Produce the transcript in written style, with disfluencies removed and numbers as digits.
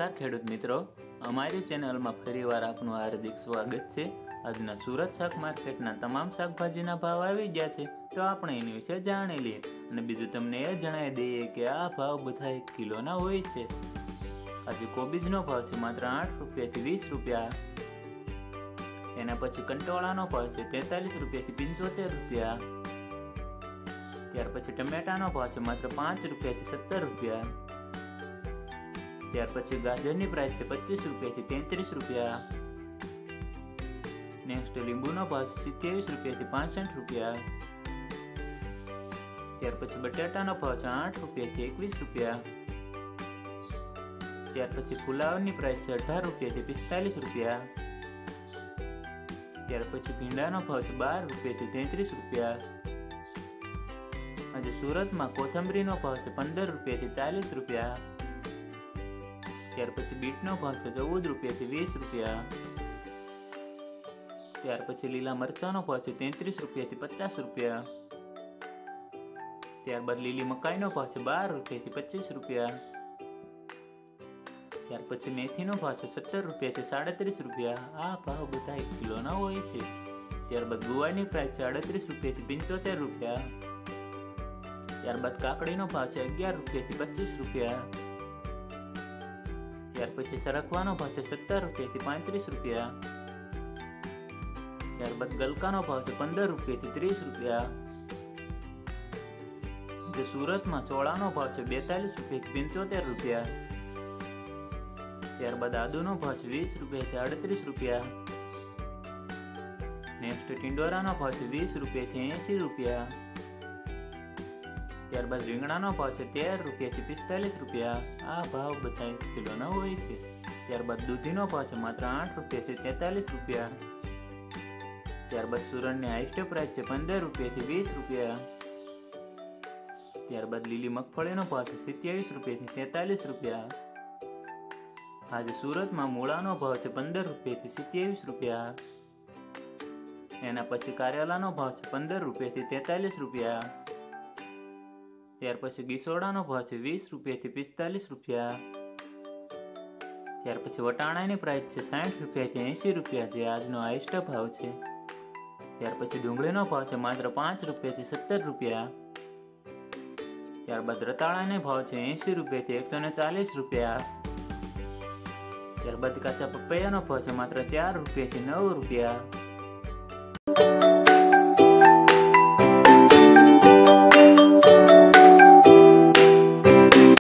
नमस्कार खेडूत मित्रों, अमारी चेनल में फरीवार आपनु हार्दिक स्वागत है। आजना सूरत शाक मार्केटना तमाम शाकभाजीना भाव आवी गया छे, तो आपणे एनी विषे जाणी लईए अने बीजुं तमने ए जणावी दईए के आ भाव बधा 1 किलोना होय छे। आज कोबीजनो भाव छे मात्र 8 રૂપિયાથી 20 રૂપિયા। एना पछी कंटोळानो भाव छे 43 રૂપિયાથી 75 રૂપિયા। त्यार पछी टमेटानो भाव छे मात्र 5 રૂપિયાથી 17 રૂપિયા। त्यार पछी गाजरनी प्राइस है 25 રૂપિયાથી 33 રૂપિયા। नेक्स्ट લીંબુનો ભાવ છે 27 રૂપિયાથી 65 રૂપિયા। त्यार पछी बटाटानो भाव છે 8 રૂપિયાથી 21 રૂપિયા। त्यार पछी फुलावरनी प्राइस है 18 રૂપિયાથી 45 રૂપિયા। त्यार पछी भींडानो भाव છે 12 રૂપિયાથી 33 રૂપિયા। आज सूरत में कोथंबरीनो भाव है 15 રૂપિયાથી 40 રૂપિયા। त्यार पछी बीटनो भाव है 14 રૂપિયાથી 20 રૂપિયા। त्यार पछी लीला मरचानो भाव है 33 રૂપિયાથી 50 રૂપિયા। त्यारबाद लीली मकाईनो भाव है 12 રૂપિયાથી 25 રૂપિયા। त्यार पछी मेथीनो भाव है 17 રૂપિયાથી 37 રૂપિયા। आ भाव बधा 1 किलोना होय छे। त्यारबाद गुवारनी प्राइस है 38 રૂપિયાથી 75 રૂપિયા। त्यारबाद काकड़ीनो भाव है 11 રૂપિયાથી 25 રૂપિયા। त्यार पछी सरकवानो भाव है 17 રૂપિયાથી 35 રૂપિયા। त्यारबाद गलकानो भाव है 15 રૂપિયાથી 30 રૂપિયા। जे सूरत में सोळानो भाव है 42 રૂપિયાથી 75 રૂપિયા। त्यारबाद आदुनो भाव है 20 રૂપિયાથી 38 રૂપિયા। नेक्स्ट टिंडोरानो भाव है 20 રૂપિયાથી 80 રૂપિયા। त्यारबाद રીંગણાનો ભાવ છે 13 રૂપિયાથી 45 રૂપિયા। આ ભાવ બધા 1 કિલોના હોય છે। ત્યારબાદ દૂધીનો ભાવ છે માત્ર 8 રૂપિયાથી 43 રૂપિયા। ત્યારબાદ સુરણની હાઈએસ્ટ પ્રાઇસ છે 15 રૂપિયાથી 20 રૂપિયા। ત્યારબાદ લીલી મગફળીનો ભાવ છે 27 રૂપિયાથી 43 રૂપિયા। આજે સુરતમાં મૂળાનો ભાવ છે 15 રૂપિયાથી 27 રૂપિયા। એના પછી કારેલાનો ભાવ છે 15 રૂપિયાથી 43 રૂપિયા। त्यार पछी गीसोडानो भाव है 20 રૂપિયાથી 45 રૂપિયા। त्यार पछी वटाणानी प्राइस है 60 રૂપિયાથી 80 રૂપિયા, जे आजनो हाईएस्ट भाव है। त्यार पछी डूंगळीनो भाव है मात्र 5 રૂપિયાથી 17 રૂપિયા। त्यारबाद रताळाने भाव है 80 રૂપિયાથી 140 રૂપિયા। त्यारबाद काचा पपैयानो भाव है मात्र 4 રૂપિયાથી 9 રૂપિયા।